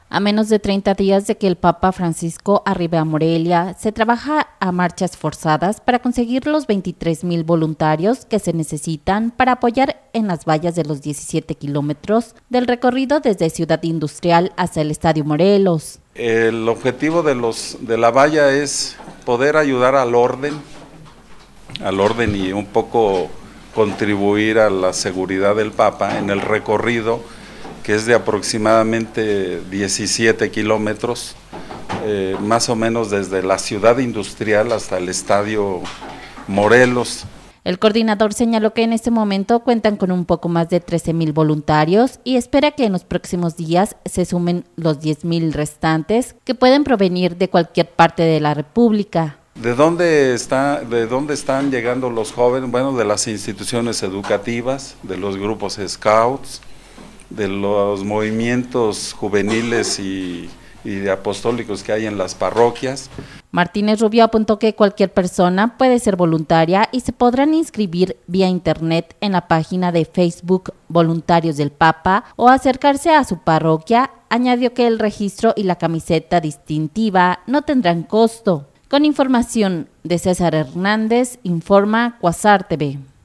A menos de 30 días de que el Papa Francisco arribe a Morelia, se trabaja a marchas forzadas para conseguir los 23,000 voluntarios que se necesitan para apoyar en las vallas de los 17 kilómetros del recorrido desde Ciudad Industrial hasta el Estadio Morelos. El objetivo de la valla es poder ayudar al orden y un poco contribuir a la seguridad del Papa en el recorrido, que es de aproximadamente 17 kilómetros, más o menos desde la Ciudad Industrial hasta el Estadio Morelos. El coordinador señaló que en este momento cuentan con un poco más de 13,000 voluntarios y espera que en los próximos días se sumen los 10,000 restantes que pueden provenir de cualquier parte de la República. ¿De dónde están llegando los jóvenes? Bueno, de las instituciones educativas, de los grupos scouts, de los movimientos juveniles y apostólicos que hay en las parroquias. Martínez Rubio apuntó que cualquier persona puede ser voluntaria y se podrán inscribir vía internet en la página de Facebook Voluntarios del Papa o acercarse a su parroquia. Añadió que el registro y la camiseta distintiva no tendrán costo. Con información de César Hernández, informa Cuasar TV.